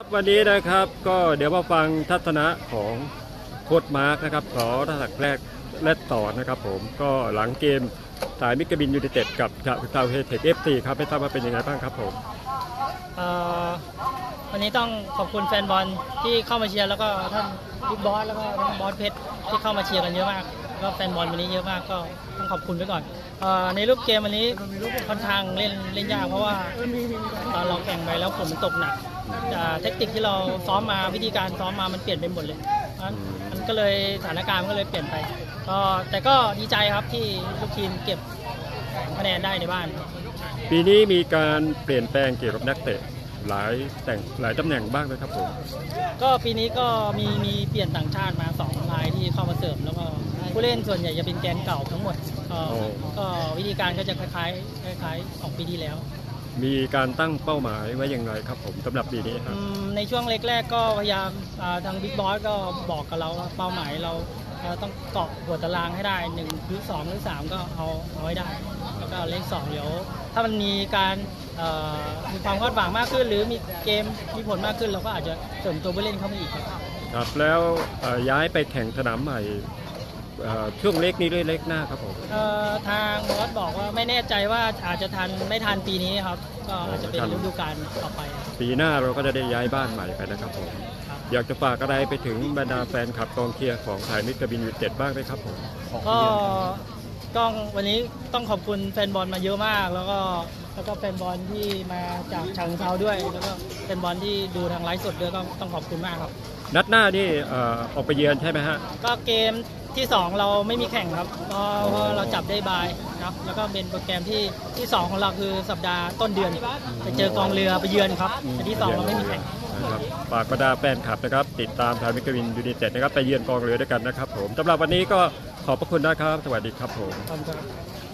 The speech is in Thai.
วันนี้นะครับก็เดี๋ยวมาฟังทัศนะของโค้ชมาร์กนะครับขอทัศนะแรกและต่อนะครับผมก็หลังเกมสายมิตรบินยูไนเต็ดกับทาวเฮเทคFCครับไม่ทราบว่าเป็นยังไงบ้างครับผมวันนี้ต้องขอบคุณแฟนบอลที่เข้ามาเชียร์แล้วก็ท่านบิ๊กบอสแล้วก็ท่านบอสเพชรที่เข้ามาเชียร์กันเยอะมากก็แฟนบอลวันนี้เยอะมากก็ต้องขอบคุณไว้ก่อนในรูปเกมวันนี้ค่อนข้างเล่นยากเพราะว่าตอนเราแข่งไปแล้วฝนมันตกหนักเทคนิคที่เราซ้อมมาวิธีการซ้อมมามันเปลี่ยนไปหมดเลยมันก็เลยสถานการณ์มันก็เลยเปลี่ยนไปแต่ก็ดีใจครับที่ลูกทีมเก็บคะแนนได้ในบ้านปีนี้มีการเปลี่ยนแปลงเกี่ยวกับนักเตะหลายตำแหน่งบ้างไหมครับผมก็ปีนี้ก็มีเปลี่ยนต่างชาติมา2 รายที่เข้ามาเสริมแล้วก็ผู้เล่นส่วนใหญ่จะเป็นแกนเก่าทั้งหมดก็วิธีการก็จะคล้ายของปีที่แล้วมีการตั้งเป้าหมายไว้อย่างไรครับผมสำหรับปีนี้ครับในช่วงแรกๆก็พยายามทางบิ๊กบอสก็บอกกับเราว่าเป้าหมายเราต้องเกาะหัวตารางให้ได้1หรือ2หรือ3ก็เอาให้ได้แล้วก็เลข2เดี๋ยวถ้ามันมีการมีความคาดหวังมากขึ้นหรือมีเกมมีผลมากขึ้นเราก็อาจจะเสริมตัวผู้เล่นเข้ามาอีกครับแล้วย้ายไปแข่งสนามใหม่ช่วงเล็กนี้เล็กหน้าครับผมทางบอสบอกว่าไม่แน่ใจว่าอาจจะไม่ทันปีนี้ครับก็อาจจะเป็นฤดูกาลต่อไปปีหน้าเราก็จะได้ย้ายบ้านใหม่ไปนะครับผมอยากจะฝากอะไรไปถึงบรรดาแฟนคลับกองเชียร์ของไทยมิตรบินยูไนเต็ดบ้างไหมครับผมก็วันนี้ต้องขอบคุณแฟนบอลมาเยอะมากแล้วก็แฟนบอลที่มาจากฉะเชิงเทราด้วยแล้วก็แฟนบอลที่ดูทางไลฟ์สดด้วยก็ต้องขอบคุณมากครับนัดหน้านี่ออกไปเยือนใช่ไหมฮะก็เกมที่2เราไม่มีแข่งครับเพราะเราจับได้บายนะแล้วก็เป็นโปรแกรมที่2ของเราคือสัปดาห์ต้นเดือนไปเจอกองเรือไปเยือนครับแต่ที่2เราไม่มีแข่งฝากบรรดาแฟนคลับนะครับติดตามไทยมิตรบินยูไนเต็ดนะครับไปเยือนกองเรือด้วยกันนะครับผมสำหรับวันนี้ก็ขอบพระคุณนะครับสวัสดีครับผม